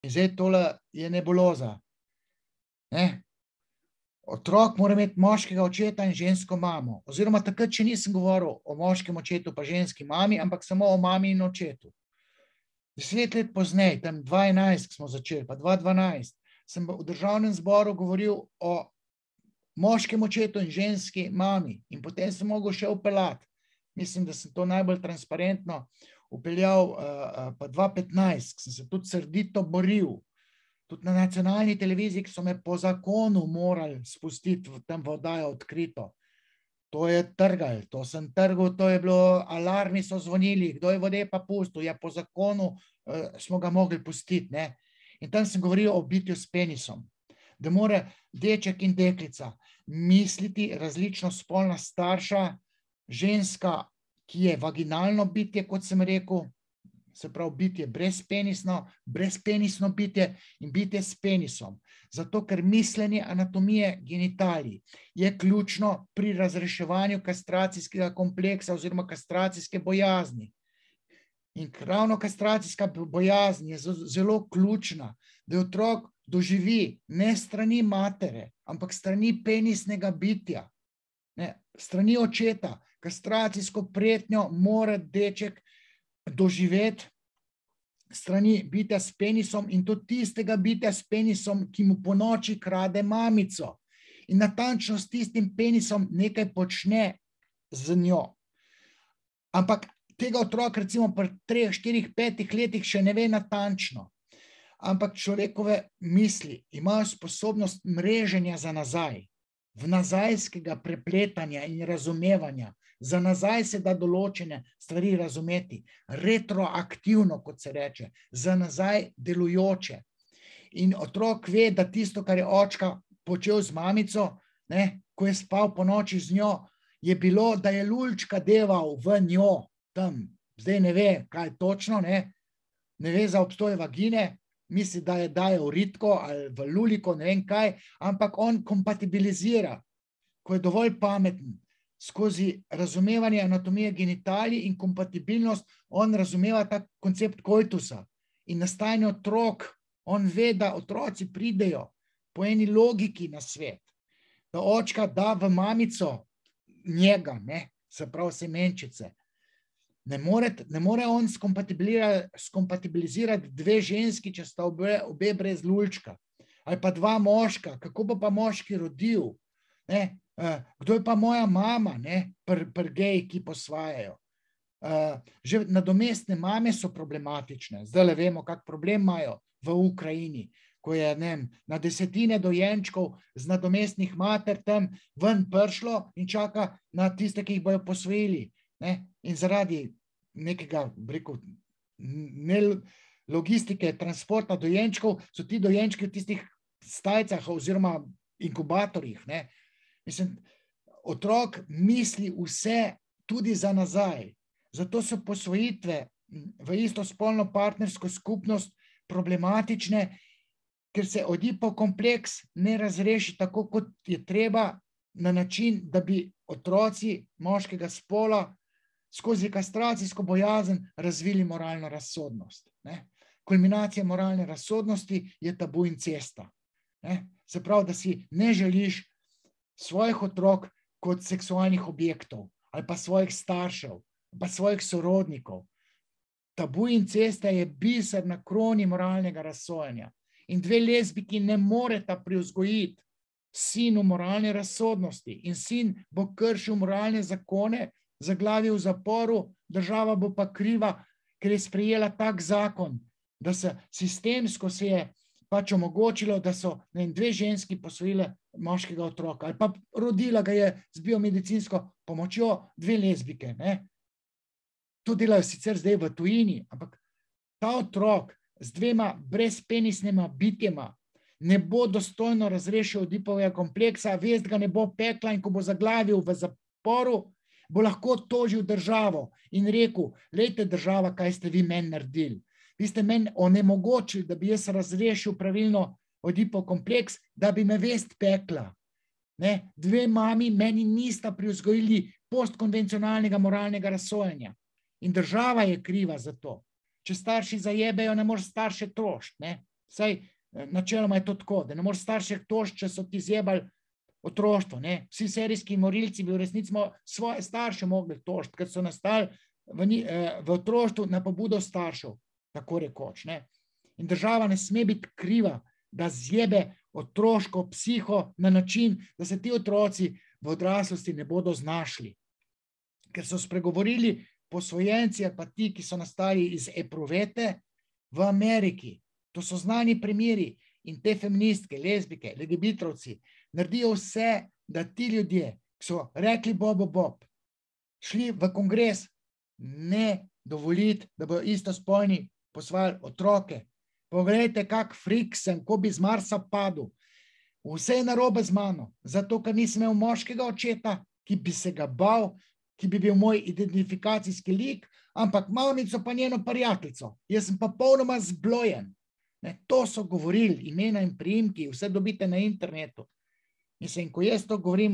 In zdaj tole je nebuloza. Ne? Otrok mora imeti moškega očeta in žensko mamo. Oziroma takrat, če nisem govoril o moškem očetu pa ženski mami, ampak samo o mami in očetu. 10 let pozneje, tam 2011, ko smo začeli, pa 2012, sem v državnem zboru govoril o moškem očetu in ženski mami. In potem sem mogel še upeljati. Mislim, da sem to najbolj transparentno upeljal pa 2015, ko sem se tudi srdito boril. Tudi na nacionalni televiziji, ki so me po zakonu morali spustiti tam v oddajo Odkrito. To je trgal, to sem trgal, to je bilo, alarmi so zvonili, kdo je vode pa pustil, ja po zakonu smo ga mogli pustiti. Ne? In tam sem govoril o bitju s penisom, da mora deček in deklica misliti različno spolna starša, ženska, ki je vaginalno bitje, kot sem rekel, se pravi bitje brezpenisno bitje in bitje s penisom. Zato, ker mišljenje anatomije genitalij je ključno pri razreševanju kastracijskega kompleksa oziroma kastracijske bojazni. In ravno kastracijska bojazen je zelo ključna, da je otrok doživi ne strani matere, ampak strani penisnega bitja, ne, strani očeta. Kastracijsko pretnjo mora deček doživeti strani bitja s penisom in tudi tistega bitja s penisom, ki mu po noči krade mamico. In natančno s tistim penisom nekaj počne z njo. Ampak tega otrok recimo pri 3, 4, 5 letih še ne ve natančno. Ampak človekove misli imajo sposobnost mreženja za nazaj, vnazajskega prepletanja in razumevanja. Za nazaj se da določene stvari razumeti, retroaktivno, kot se reče, za nazaj delujoče. In otrok ve, da tisto, kar je očka počel z mamico, ne, ko je spal po noči z njo, je bilo, da je lulčka deval v njo tam. Zdaj ne ve, kaj točno, ne ve za obstoj vagine, misli, da je daje v ritko ali v luliko, ne vem kaj, ampak on kompatibilizira, ko je dovolj pameten, skozi razumevanje anatomije genitalij in kompatibilnost, on razumeva ta koncept koitusa in nastajanje otrok. On ve, da otroci pridejo po eni logiki na svet, da očka da v mamico njega, ne, se pravi semenčice. Ne more on skompatibilizirati dve ženski, če sta obe brez lulčka, ali pa dva moška, kako bo pa moški rodil, ne? Kdo je pa moja mama, ne, pri geji, ki posvajajo. Že nadomestne mame so problematične. Zdaj le vemo, kak problem imajo v Ukrajini, ko je na desetine dojenčkov z nadomestnih mater tam ven prišlo in čaka na tiste, ki jih bojo posvojili. In zaradi nekega, rekel, logistike, transporta dojenčkov, so ti dojenčki v tistih stajcah oziroma inkubatorjih, ne. Mislim, otrok misli vse tudi za nazaj. Zato so posvojitve v istospolno partnersko skupnost problematične, ker se Oedipov kompleks ne razreši tako, kot je treba, na način, da bi otroci moškega spola skozi kastracijsko bojazen razvili moralno razsodnost. Kulminacija moralne razsodnosti je tabu incesta. Se pravi, da si ne želiš svojih otrok kot seksualnih objektov, ali pa svojih staršev, pa svojih sorodnikov. Tabu incesta je biser na kroni moralnega razsojanja. In dve lezbiki ne moreta privzgojiti sinu moralne razsodnosti. In sin bo kršil moralne zakone, zaglavil v zaporu, država bo pa kriva, ker je sprejela tak zakon, da se sistemsko se je pač omogočilo, da so dve ženski posvojile moškega otroka, ali pa rodila ga je z biomedicinsko pomočjo dve lezbike. To delajo sicer zdaj v tujini, ampak ta otrok z dvema brezpenisnima bitjema ne bo dostojno razrešil Oedipovega kompleksa, vest ga ne bo pekla in ko bo zaglavil v zaporu, bo lahko tožil državo in rekel, lejte država, kaj ste vi meni naredili. Vi ste meni onemogočili, da bi jaz razrešil pravilno Oedipov kompleks, da bi me vest pekla. Dve mami meni nista privzgojili postkonvencionalnega moralnega razsojanja. In država je kriva za to. Če starši zajebejo, ne moreš starše tožiti. Saj načeloma je to tako, da ne moreš staršev tožiti, če so ti zjebali otroštvo. Ne? Vsi serijski morilci bi v resnici svoje starše mogli tožiti, ker so nastali v otroštvu na pobudo staršev, tako rekoč. Ne? In država ne sme biti kriva, da zjebe otroško psiho na način, da se ti otroci v odraslosti ne bodo znašli. Ker so spregovorili posvojenci ali pa ti, ki so nastali iz epruvete v Ameriki. To so znani primeri in te feministke, lezbike, LGBT-ovci naredijo vse, da ti ljudje, ki so rekli bob, šli v kongres, ne dovoliti, da bodo istospolni posvajali otroke. Poglejte, kak frik sem, ko bi z Marsa padel. Vse je narobe z mano, zato ker nisem imel moškega očeta, ki bi se ga bal, ki bi bil moj identifikacijski lik, ampak mamico pa njeno prijateljico. Jaz sem pa popolnoma zblojen. To so govorili, imena in priimki, vse dobite na internetu. Mislim, ko jaz to govorim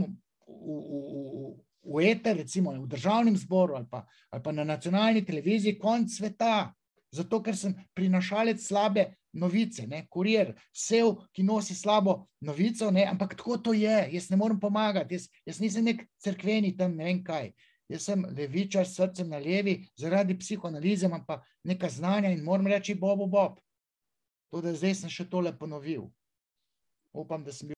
v eter, recimo v državnem zboru ali pa na nacionalni televiziji, konc sveta, zato ker sem prinašalec slabe novice, kurir, sev, ki nosi slabo novico, ampak tako to je, jaz ne morem pomagati, jaz nisem nek cerkveni tam, ne vem kaj. Jaz sem levičar, srcem na levi, zaradi psihoanalize imam pa neka znanja in moram reči bob. To, da zdaj sem še tole ponovil. Upam, da sem bil